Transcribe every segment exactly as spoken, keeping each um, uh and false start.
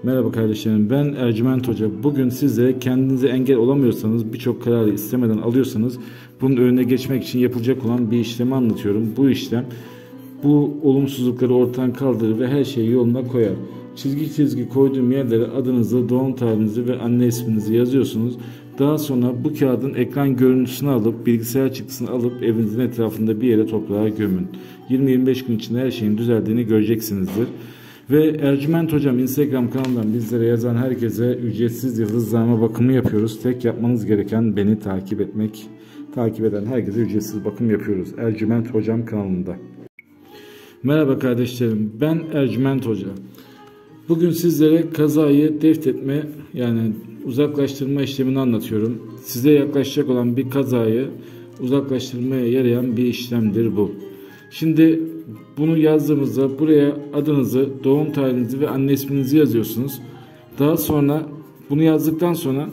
Merhaba kardeşlerim, ben Ercüment Hoca. Bugün size kendinize engel olamıyorsanız, birçok kararı istemeden alıyorsanız bunun önüne geçmek için yapılacak olan bir işlemi anlatıyorum. Bu işlem bu olumsuzlukları ortadan kaldırır ve her şeyi yoluna koyar. Çizgi çizgi koyduğum yerlere adınızı, doğum tarihinizi ve anne isminizi yazıyorsunuz. Daha sonra bu kağıdın ekran görüntüsünü alıp, bilgisayar çıktısını alıp evinizin etrafında bir yere toprağa gömün. yirmi yirmi beş gün içinde her şeyin düzeldiğini göreceksinizdir. Ve Ercüment Hocam Instagram kanalından bizlere yazan herkese ücretsiz yıldızlama bakımı yapıyoruz. Tek yapmanız gereken beni takip etmek. Takip eden herkese ücretsiz bakım yapıyoruz. Ercüment Hocam kanalında. Merhaba kardeşlerim, ben Ercüment Hoca. Bugün sizlere kazayı defnetme, yani uzaklaştırma işlemini anlatıyorum. Size yaklaşacak olan bir kazayı uzaklaştırmaya yarayan bir işlemdir bu. Şimdi bunu yazdığımızda buraya adınızı, doğum tarihinizi ve anne isminizi yazıyorsunuz. Daha sonra bunu yazdıktan sonra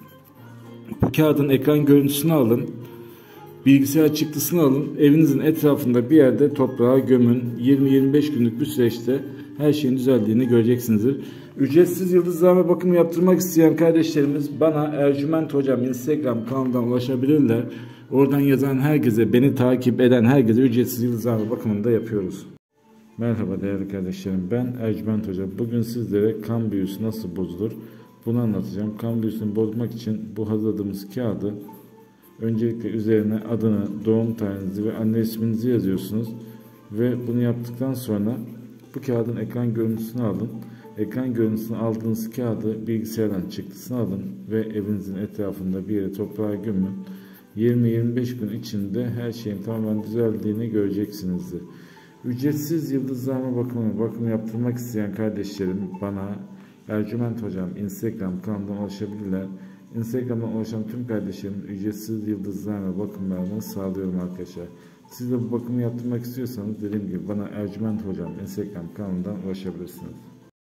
bu kağıdın ekran görüntüsünü alın. Bilgisayar çıktısını alın. Evinizin etrafında bir yerde toprağa gömün. yirmi yirmi beş günlük bir süreçte her şeyin düzeldiğini göreceksinizdir. Ücretsiz yıldızlama bakımı yaptırmak isteyen kardeşlerimiz bana Ercüment Hocam Instagram kanalından ulaşabilirler. Oradan yazan herkese, beni takip eden herkese ücretsiz yıldızlama bakımını da yapıyoruz. Merhaba değerli kardeşlerim, ben Ercüment Hoca. Bugün sizlere kan büyüsü nasıl bozulur bunu anlatacağım. Kan büyüsünü bozmak için bu hazırladığımız kağıdı öncelikle üzerine adını, doğum tarihinizi ve anne isminizi yazıyorsunuz. Ve bunu yaptıktan sonra bu kağıdın ekran görüntüsünü alın. Ekran görüntüsünü aldığınız kağıdı bilgisayardan çıktısını alın ve evinizin etrafında bir yere toprağa gömün. yirmi yirmi beş gün içinde her şeyin tamamen düzeldiğini göreceksinizdir. Ücretsiz yıldızlama bakımı, bakımı yaptırmak isteyen kardeşlerim bana Ercüment Hocam Instagram kanalından ulaşabilirler. Instagram'dan ulaşan tüm kardeşlerim ücretsiz yıldızlama bakımlarını sağlıyorum arkadaşlar. Siz de bu bakımı yaptırmak istiyorsanız dediğim gibi bana Ercüment Hocam Instagram kanalından ulaşabilirsiniz.